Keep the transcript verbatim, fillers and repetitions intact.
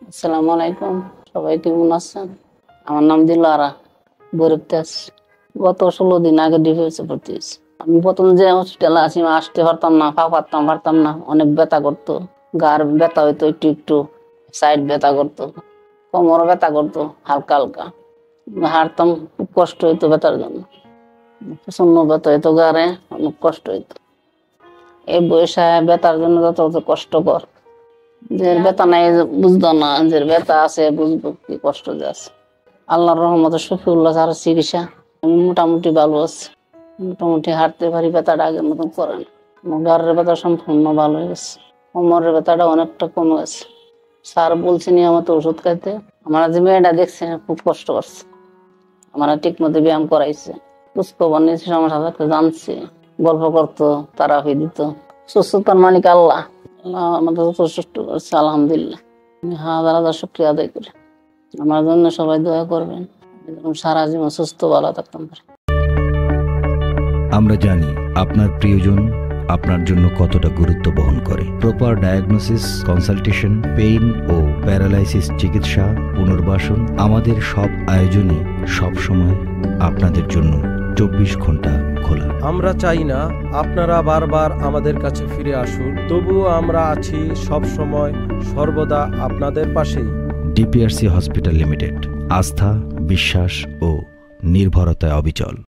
আসসালামু আলাইকুম, সবাই কেমন আছেন? আমার নাম দিলারা, গরিবতাস। গত ষোলো দিন আগে ডিভোর্সে ভর্তি হয়েছি। আমি প্রথম যে হসপিটালে আছি আসতে পারতাম না, পা পারতাম পারতাম না, অনেক ব্যথা করতো, গার ব্যথা হইতো একটু একটু, সাইড ব্যথা করতো, কোমর ব্যথা করতো হালকা হালকা, হাঁটতাম খুব কষ্ট হইতো ব্যথার জন্য, প্রচন্ড ব্যথা হইতো গাড়ে, অনেক কষ্ট হইতো। এই বয়সে ব্যথার জন্য যত কষ্টকর, যে ব্যথা নাই বুঝতো না, যে ব্যথা আছে বুঝবো কি কষ্ট যে আছে। আল্লাহর রহমতে শফিউল্লাহ স্যার চিকিৎসা আমি মোটামুটি ভালো আছি, মোটামুটি হাঁটতে পারি, ব্যথাটা আগের মতন করে না, গাড়ের ব্যথা সম্পূর্ণ ভালো হয়ে গেছে, কোমরের ব্যথাটা অনেকটা কমে গেছে। স্যার বলছে নিয়মিত ওষুধ খাইতে। আমার যে মেয়েটা দেখছে খুব কষ্ট করছে, আমার ঠিক মতো ব্যায়াম করাইছে, খোঁজখবর নিয়েছে, সমস্যা থাকতে জানছে, গল্প করতো, তারা হয়ে দিত। সুস্থতার মালিক আল্লাহ, আল্লাহ আমাদের যথেষ্ট করছে, আলহামদুলিল্লাহ। আমি হাজার হাজার শুকরিয়া আদায় করি। আমার জন্য সবাই দোয়া করবেন, সারা জীবন সুস্থ ভালো থাকতাম পারি। আমরা জানি আপনার প্রিয়জন আপনার জন্য কতটা গুরুত্ব বহন করে। প্রপার ডায়াগনোসিস, কনসালটেশন, পেইন ও প্যারালাইসিস চিকিৎসা, পুনর্বাসন, আমাদের সব আয়োজনই সব সময় আপনাদের জন্য চব্বিশ ঘন্টা খোলা। আমরা চাই না আপনারা বারবার আমাদের কাছে ফিরে আসুন, তবুও আমরা আছি সব সময় সর্বদা আপনাদের পাশেই। ডিপিআরসি হসপিটাল লিমিটেড, আস্থা, বিশ্বাস ও নির্ভরতায় অবিচল।